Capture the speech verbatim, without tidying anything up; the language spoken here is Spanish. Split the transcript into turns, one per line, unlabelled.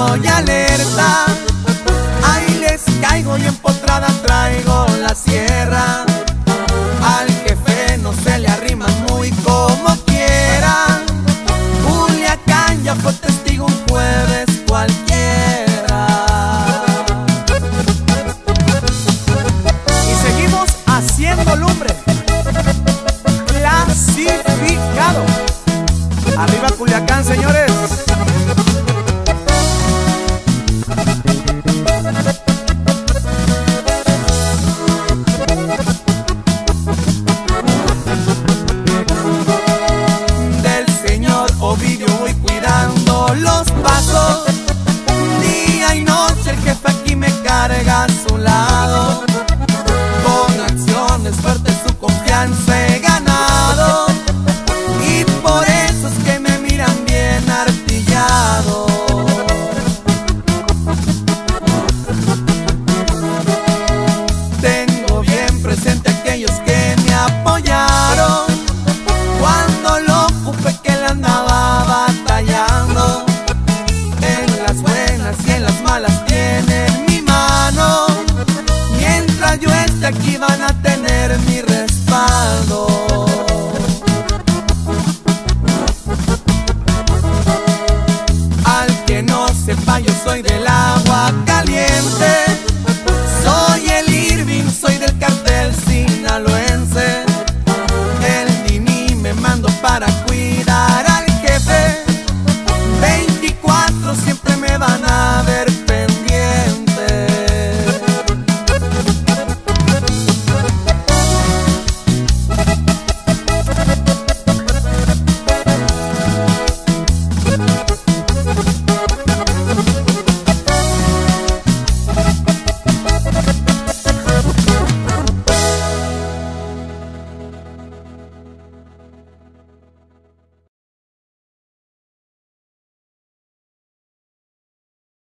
estoy alerta. Ahí les caigo y empotrada traigo la sierra. Al jefe no se le arrima muy como quiera. Culiacán ya fue testigo un jueves cualquiera. Y seguimos haciendo lumbre. Clasificado. Arriba Culiacán, señores. Voy cuidando los pasos. Día y noche el jefe aquí me carga a su lado. Con acciones fuertes su confianza he ganado. Y por eso es que me miran bien artillado. Tengo bien presente aquellos que me apoyaron cuando lo ocupé, que le andaba batallando. En las buenas y en las malas tienen mi mano. Mientras yo esté aquí van a tener mi respaldo. Al que no sepa, yo soy de la